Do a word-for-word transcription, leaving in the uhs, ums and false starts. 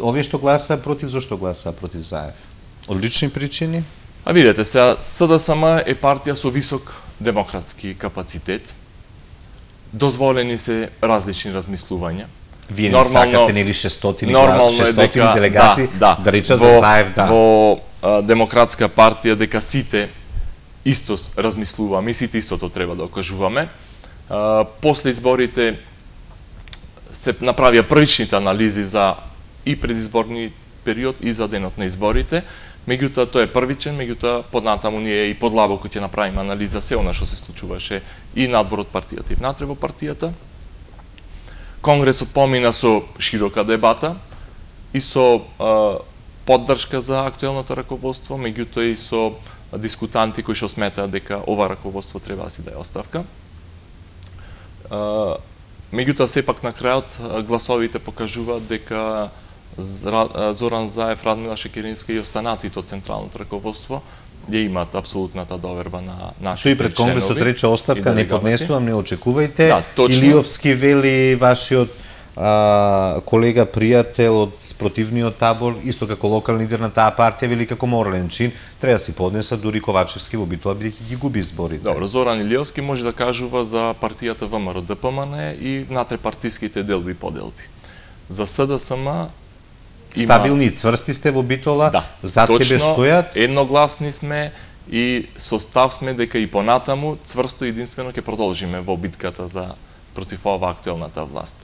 овие што гласа против, зошто гласа против Заев? Од лични причини? А видете, сега СДСМ е партија со висок демократски капацитет. Дозволени се различни размислувања. Вие не сакате нели шестстотини делегати да, да речат за Заев, да. Во а, демократска партија дека сите исто размислуваме и сите истото треба да окажуваме. А, после изборите се направија првичните анализи за и предизборни период и за денот на изборите. Меѓутоа, тој е првичен, меѓутоа, поднатаму ние и подлабоко ќе направиме анализа се она што се случуваше и надвор од партијата и внатре во партијата. Конгресот помина со широка дебата и со а, поддршка за актуелното раководство, меѓутоа и со дискутанти кои што сметаат дека ова раководство треба да си даде оставка. А, меѓутоа, сепак на крајот гласовите покажуваат дека Зоран Заев, Радмила Шекеринска и останатите од централното раководство ја имаат апсолутната доверба на нашите членови. Тој пред Конгресот рече оставка, не поднесувам, не очекувајте. Да, точно. Илиовски вели вашиот а, колега, пријател од спротивниот табор, исто како локален лидер на таа партија, вели како морален чин, треба да си поднеса, дури Ковачевски во битола бидејќи ги губи изборите. Добро, Зоран Илиовски може да кажува за партијата ВМРО Д П М Н и внатре партиските делби и поделби. За СДСМ има... Стабилни и цврсти сте во битола, да, зад тебе стојат. Едногласни сме и со став сме дека и понатаму цврсто и единствено ќе продолжиме во битката за против ова актуелната власт.